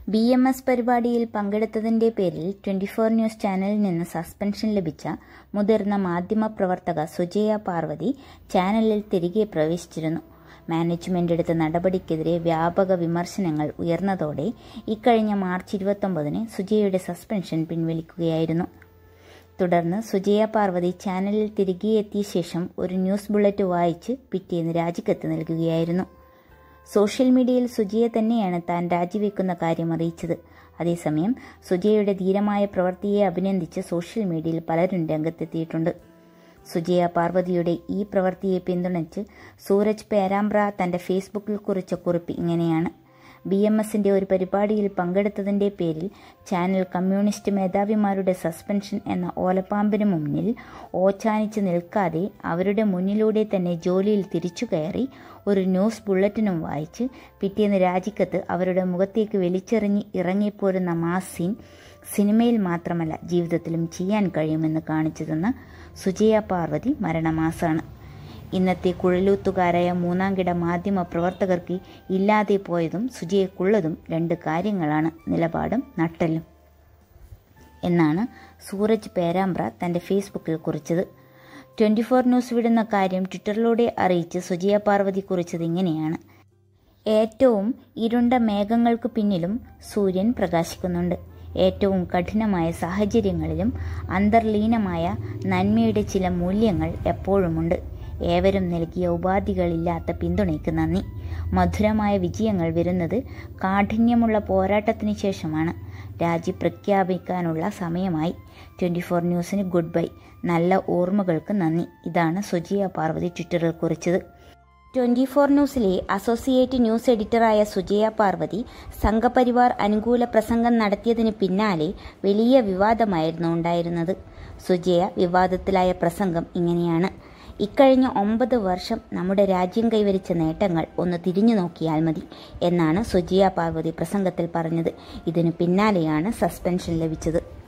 BMS പരിപാടിയിൽ പങ്കെടുത്തതിന്റെ പേരിൽ 24 news ചാനലിൽ നിന്ന് സസ്പെൻഷൻ ലഭിച്ച മുതിർന്ന മാധ്യമപ്രവർത്തക സുജയ പാർവതി ചാനലിൽ തിരികെ പ്രവേശിച്ചിരുന്നു. മാനേജ്മെന്റ് എടുത്ത നടപടിക്കെതിരെ വ്യാപക വിമർശനങ്ങൾ ഉയർന്നതോടെ ഇക്കഴിഞ്ഞ മാർച്ച് 29-ന് സുജയയുടെ സസ്പെൻഷൻ പിൻവലിക്കുകയായിരുന്നു. തുടർന്ന് സുജയ പാർവതി ചാനലിൽ തിരികെ എത്തിയ ശേഷം ഒരു ന്യൂസ് ബുള്ളറ്റ് വായിച്ച് പിറ്റേന്ന് രാജിക്കത്ത് നൽകുകയായിരുന്നു. സോഷ്യൽ മീഡിയയിൽ സുജയ തന്നെയാണ് താൻ രാജിവെക്കുന്ന കാര്യം അറിയിച്ചത്. അതേസമയം സുജയയുടെ ധീരമായ പ്രവൃത്തിയെ അഭിനന്ദിച്ച് സോഷ്യൽ മീഡിയയിൽ പലരും രംഗത്തെത്തിയിട്ടുണ്ട്. സുജയ പാർവതിയുടെ ഈ പ്രവൃത്തിയെ പിന്തുണച്ച് സൂരജ് പേരാമ്പ്ര തന്റെ ഫേസ്ബുക്കിൽ കുറിച്ച കുറിപ്പ് ഇങ്ങനെയാണ്: BMSന്റെ ഒരു പരിപാടിയിൽ പങ്കെടുത്തതിന്റെ പേരിൽ ചാനൽ കമ്മ്യൂണിസ്റ്റ് മേധാവിമാരുടെ സസ്പെൻഷൻ എന്ന ഓലപ്പാമ്പിന് മുന്നിൽ ഓച്ചാനിച്ച് നിൽക്കാതെ അവരുടെ മുന്നിലൂടെ തന്നെ ജോലിയിൽ തിരിച്ചു കയറി ഒരു ന്യൂസ് ബുള്ളറ്റിനും വായിച്ച് പിറ്റേന്ന് രാജിക്കത്ത് അവരുടെ മുഖത്തേക്ക് വലിച്ചെറിഞ്ഞ് ഇറങ്ങിപ്പോരുന്ന മാസ് സീൻ സിനിമയിൽ മാത്രമല്ല ജീവിതത്തിലും ചെയ്യാൻ കഴിയുമെന്ന് കാണിച്ചു തന്ന സുജയ പാർവതി മരണമാസാണ്. ഇന്നത്തെ കുഴലൂത്തുകാരായ മൂന്നാംകിട മാധ്യമ പ്രവർത്തകർക്ക് ഇല്ലാതെ പോയതും സുജയക്കുള്ളതും രണ്ട് കാര്യങ്ങളാണ്: നിലപാടും നട്ടെല്ലും എന്നാണ് സൂരജ് പേരാമ്പ്ര തന്റെ ഫേസ്ബുക്കിൽ കുറിച്ചത്. 24 ന്യൂസ് വിടുന്ന കാര്യം ട്വിറ്ററിലൂടെ അറിയിച്ച് സുജയ പാർവതി കുറിച്ചത് ഇങ്ങനെയാണ്: ഏറ്റവും ഇരുണ്ട മേഘങ്ങൾക്ക് പിന്നിലും സൂര്യൻ പ്രകാശിക്കുന്നുണ്ട്. ഏറ്റവും കഠിനമായ സാഹചര്യങ്ങളിലും അന്തർലീനമായ നന്മയുടെ ചില മൂല്യങ്ങൾ എപ്പോഴുമുണ്ട്. ഏവരും നൽകിയ ഉപാധികളില്ലാത്ത പിന്തുണയ്ക്ക് നന്ദി. മധുരമായ വിജയങ്ങൾ വരുന്നത് കാഠിന്യമുള്ള പോരാട്ടത്തിന് ശേഷമാണ്. രാജി പ്രഖ്യാപിക്കാനുള്ള സമയമായി. 24 ന്യൂസിന് ഗുഡ് ബൈ. നല്ല ഓർമ്മകൾക്ക് നന്ദി. ഇതാണ് സുജയ പാർവതി ട്വിറ്ററിൽ കുറിച്ചത്. 24 ന്യൂസിലെ അസോസിയേറ്റ് ന്യൂസ് എഡിറ്ററായ സുജയ പാർവതി സംഘപരിവാർ അനുകൂല പ്രസംഗം നടത്തിയതിന് പിന്നാലെ വലിയ വിവാദമായിരുന്നു ഉണ്ടായിരുന്നത്. സുജയ വിവാദത്തിലായ പ്രസംഗം ഇങ്ങനെയാണ്: ഇക്കഴിഞ്ഞ 9 വർഷം നമ്മുടെ രാജ്യം കൈവരിച്ച നേട്ടങ്ങൾ ഒന്ന് തിരിഞ്ഞു നോക്കിയാൽ മതി എന്നാണ് സുജയ പാർവതി പ്രസംഗത്തിൽ പറഞ്ഞത്. ഇതിനു പിന്നാലെയാണ് സസ്പെൻഷൻ ലഭിച്ചത്.